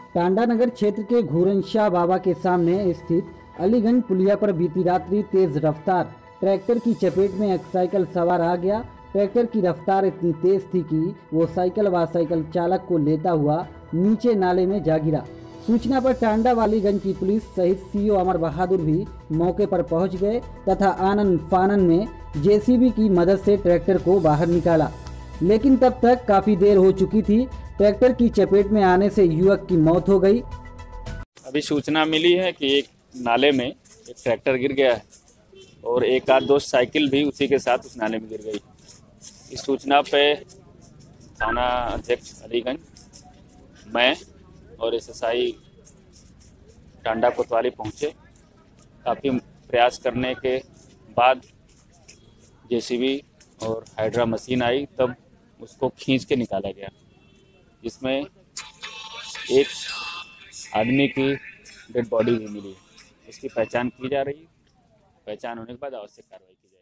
टांडा नगर क्षेत्र के घोरनशाह बाबा के सामने स्थित अलीगंज पुलिया पर बीती रात्रि तेज रफ्तार ट्रैक्टर की चपेट में एक साइकिल सवार आ गया। ट्रैक्टर की रफ्तार इतनी तेज थी कि वो साइकिल व साइकिल चालक को लेता हुआ नीचे नाले में जा गिरा। सूचना पर टांडा वालीगंज की पुलिस सहित सीओ अमर बहादुर भी मौके पर पहुंच गए तथा आनन फानन में जेसीबी की मदद से ट्रैक्टर को बाहर निकाला, लेकिन तब तक काफी देर हो चुकी थी। ट्रैक्टर की चपेट में आने से युवक की मौत हो गई। अभी सूचना मिली है कि एक नाले में एक ट्रैक्टर गिर गया है और एक आध दो साइकिल भी उसी के साथ उस नाले में गिर गई। इस सूचना पे थाना अध्यक्ष अलीगंज, मैं और एसएसआई टांडा कोतवाली पहुंचे। काफ़ी प्रयास करने के बाद जेसीबी और हाइड्रा मशीन आई, तब उसको खींच के निकाला गया, जिसमें एक आदमी की डेड बॉडी भी मिली। इसकी पहचान की जा रही है। पहचान होने के बाद आवश्यक कार्रवाई की जाएगी।